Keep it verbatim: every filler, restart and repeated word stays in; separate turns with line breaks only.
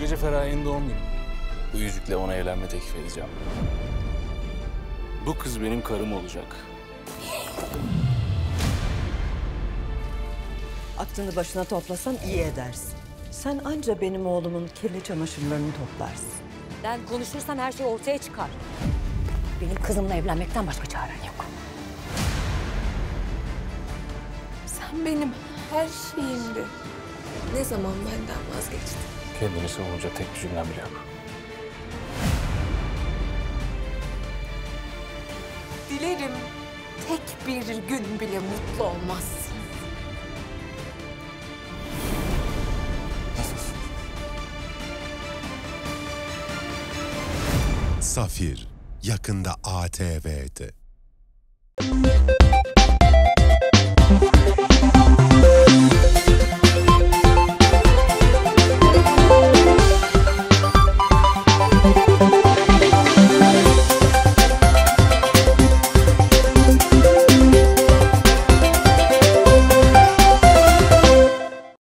gece Feraye'nin doğum günü. Bu yüzükle ona evlenme teklif edeceğim. Bu kız benim karım olacak.
Aklını başına toplasan iyi edersin. Sen anca benim oğlumun kirli çamaşırlarını toplarsın.
Ben konuşursan her şey ortaya çıkar. Benim kızımla evlenmekten başka çaren yok.
Sen benim her şeyimdi. Ne zaman benden vazgeçtin?
Kendini savunacak tek bir cümlem bile yok.
Dilerim tek bir gün bile mutlu olmazsın.
Safir yakında A T V'de.